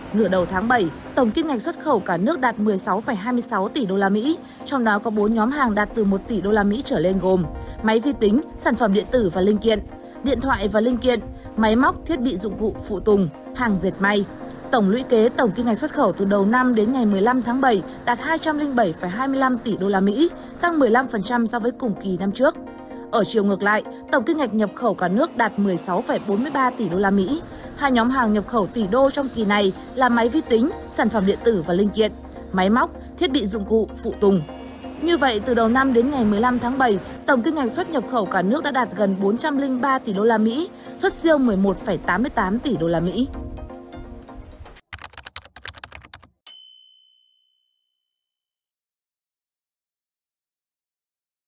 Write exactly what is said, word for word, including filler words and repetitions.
Nửa đầu tháng bảy, tổng kim ngạch xuất khẩu cả nước đạt mười sáu phẩy hai mươi sáu tỷ đô la Mỹ, trong đó có bốn nhóm hàng đạt từ một tỷ đô la Mỹ trở lên gồm máy vi tính, sản phẩm điện tử và linh kiện, điện thoại và linh kiện, máy móc, thiết bị dụng cụ phụ tùng, hàng dệt may. Tổng lũy kế tổng kim ngạch xuất khẩu từ đầu năm đến ngày mười lăm tháng bảy đạt hai trăm lẻ bảy phẩy hai mươi lăm tỷ đô la Mỹ, tăng mười lăm phần trăm so với cùng kỳ năm trước. Ở chiều ngược lại, tổng kim ngạch nhập khẩu cả nước đạt mười sáu phẩy bốn mươi ba tỷ đô la Mỹ. Hai nhóm hàng nhập khẩu tỷ đô trong kỳ này là máy vi tính, sản phẩm điện tử và linh kiện, máy móc, thiết bị dụng cụ, phụ tùng. Như vậy, từ đầu năm đến ngày mười lăm tháng bảy, tổng kim ngạch xuất nhập khẩu cả nước đã đạt gần bốn trăm lẻ ba tỷ đô la Mỹ, xuất siêu mười một phẩy tám mươi tám tỷ đô la Mỹ.